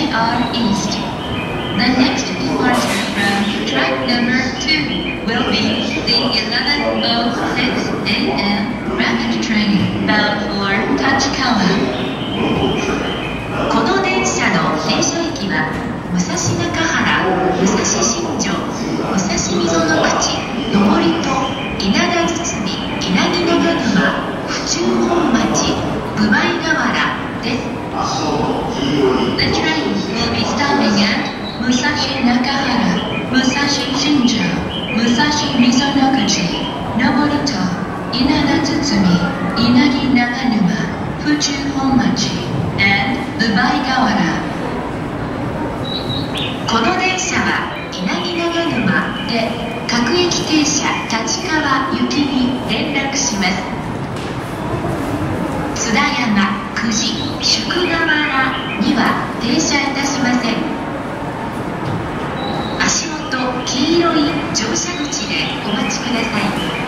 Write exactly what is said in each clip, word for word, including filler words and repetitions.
J R East. The next departure from track number two will be the eleven oh six a m rapid train bound for Tachikawa. この電車の停車駅は武蔵中原、武蔵新城、武蔵溝の口、登戸、稲田堤、稲城長沼、府中本町、分前河原です。The train will be stopping at Musashi Nakahara, Musashi Shinjo, Musashi Mizonoguchi, Noborito, Inada Tsutsumi, Inagi Naganuma, Fuchu Honmachi, and Ubaigawara. この電車は稲城長沼で各駅停車立川行きに連絡します。津田山、久慈、宿河原には停車いたしません。足元黄色い乗車口でお待ちください。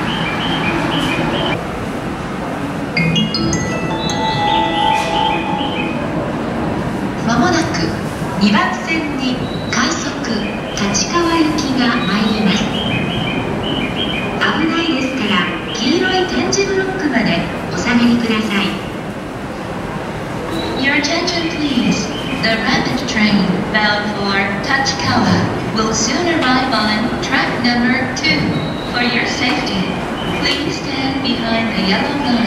まもなくにばん線に快速立川行きが参ります。危ないですから黄色い点字ブロックまでお下がりください。Your attention please. The rapid train bound for Tachikawa will soon arrive on track number two. For your safety, please stand behind the yellow line.